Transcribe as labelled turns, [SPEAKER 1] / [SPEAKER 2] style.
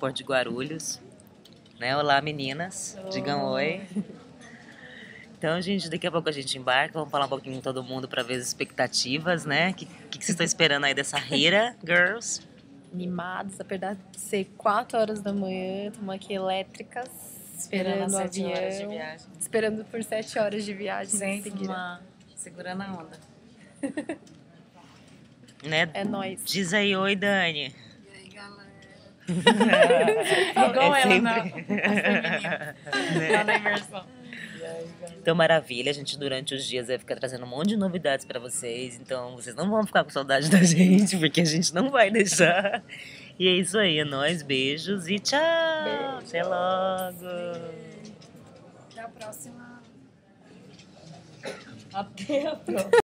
[SPEAKER 1] Porto de Guarulhos. Né? Olá, meninas. Digam oi. Então, gente, daqui a pouco a gente embarca. Vamos falar um pouquinho com todo mundo para ver as expectativas, né? O que vocês estão esperando aí dessa Hira, girls?
[SPEAKER 2] Animados, apesar de ser 4 horas da manhã, estamos aqui elétricas, esperando o avião.
[SPEAKER 3] 7 horas de viagem.
[SPEAKER 2] Esperando por 7 horas de viagem.
[SPEAKER 3] Sem fumar, segurando a onda.
[SPEAKER 1] Né?
[SPEAKER 2] É nóis.
[SPEAKER 1] Diz aí, oi, Dani.
[SPEAKER 3] E aí, galera? Igual
[SPEAKER 1] É
[SPEAKER 3] ela
[SPEAKER 1] sempre-
[SPEAKER 3] lá na imersão.
[SPEAKER 1] Então, maravilha. A gente, durante os dias, vai ficar trazendo um monte de novidades pra vocês. Então, vocês não vão ficar com saudade da gente, porque a gente não vai deixar. E é isso aí. É nóis. Beijos e tchau.
[SPEAKER 2] Beijo.
[SPEAKER 1] Até logo.
[SPEAKER 3] Até a próxima.
[SPEAKER 2] Até a próxima.